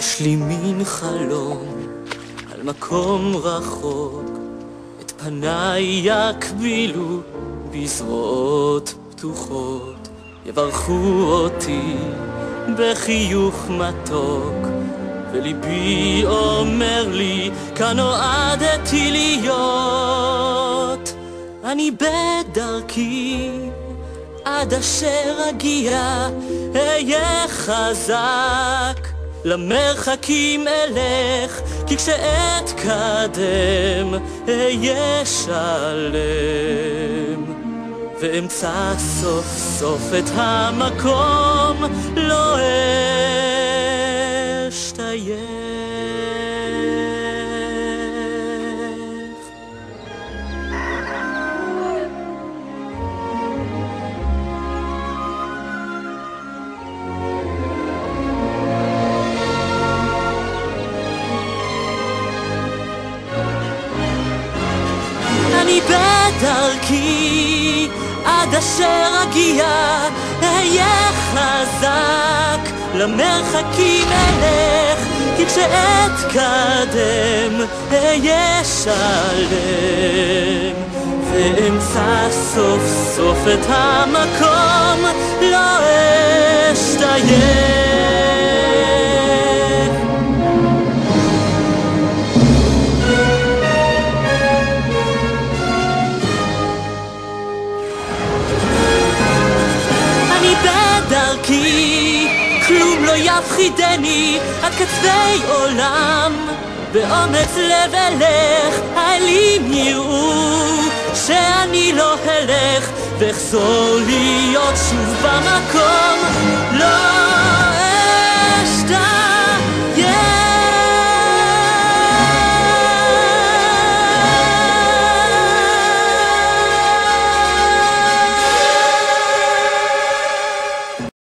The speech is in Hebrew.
יש לי מין חלום על מקום רחוק, את פניי יקבילו בזרועות פתוחות, יברכו אותי בחיוך מתוק, וליבי אומר לי כאן נועדתי להיות. אני בדרכי עד אשר אגיע, אהיה חזק, למרחקים אלך, כי כשאתקדם אהיה שלם, ואמצא סוף סוף את המקום, לא אשתייך. אני בדרכי עד אשר אגיע, אהיה חזק, למרחקים אלך, כי כשאתקדם אהיה שלם, ואמצא סוף סוף את המקום, לא אשתייך. בדרכי כלום לא יפחידני, עד קצווי עולם באומץ לב אלך, האלים יראו שאני לא הלך, ואחזור להיות שוב במקום, לא